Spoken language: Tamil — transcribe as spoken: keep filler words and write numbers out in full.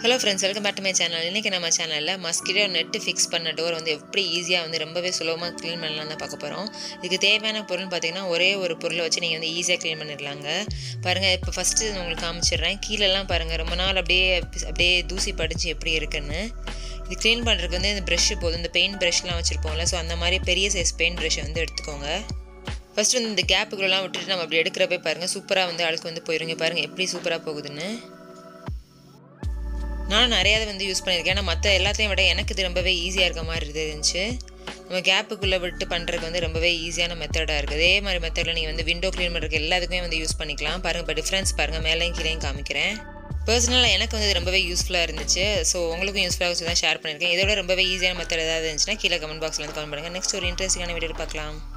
Hello friends, welcome back to my channel. இன்னைக்கு நம்ம சேனல்ல mosquito net fix பண்ண டோர் வந்து எப்படி ஈஸியா வந்து ரொம்பவே சுலபமா க்ளீன் பண்ணலாம் தான் பார்க்க போறோம். இதுக்கு தேவையான பொருள் பாத்தீங்கன்னா ஒரே ஒரு பொருளை வச்சு நீங்க வந்து ஈஸியா க்ளீன் பண்ணிடலாங்க. பாருங்க இப்போ ஃபர்ஸ்ட் உங்களுக்கு காமிச்சிடுறேன். கீழ எல்லாம் பாருங்க ரொம்ப நாள் அப்படியே அப்படியே தூசி படிச்சு எப்படி இருக்குன்னு. இது க்ளீன் பண்றதுக்கு வந்து இந்த பிரஷ் போதும். இந்த பெயிண்ட் பிரஷ்லாம் வச்சிருப்போம்ல, சோ அந்த மாதிரி பெரிய சைஸ் பெயிண்ட் பிரஷ் வந்து எடுத்துக்கோங்க. ஃபர்ஸ்ட் வந்து இந்த கேப்புக்குள்ளலாம் விட்டுட்டு நம்ம அப்படி எடுக்கிறப்ப பாருங்க சூப்பரா வந்து அழுக்கு வந்து போயிருங்க. பாருங்க எப்படி சூப்பரா போகுதுன்னு. நான் நிறைய வந்து யூஸ் பண்ணியிருக்கேன். ஆனால் மற்ற எல்லாத்தையும் விட எனக்கு இது ரொம்பவே ஈஸியாக இருக்க மாதிரி இருந்துச்சு. நம்ம கேப்புக்குள்ளே விட்டு பண்ணுறதுக்கு வந்து ரொம்பவே ஈஸியான மெத்தடாக இருக்குது. அதே மாதிரி மெத்தடில் நீங்கள் வந்து விண்டோ க்ளீன் பண்ணுறதுக்கு எல்லாத்துக்குமே வந்து யூஸ் பண்ணிக்கலாம். பாருங்கள், இப்போ டிஃப்ரென்ஸ் பாருங்கள், மேலேயும் கீழேயும் காமிக்கிறேன். பர்சனலாக எனக்கு வந்து இது ரொம்பவே யூஸ்ஃபுல்லாக இருந்துச்சு. ஸோ உங்களுக்கும் யூஸ்ஃபுல்லாக வச்சு தான் ஷேர் பண்ணியிருக்கேன். இதோட ரொம்பவே ஈஸியான மெத்தட் ஏதாவது இருந்துச்சுன்னா கீழே கமெண்ட் பாக்ஸில் வந்து கமெண்ட் பண்ணுங்கள். நெக்ஸ்ட் ஒரு இன்ட்ரெஸ்டிங்கான வீடியோ பார்க்கலாம்.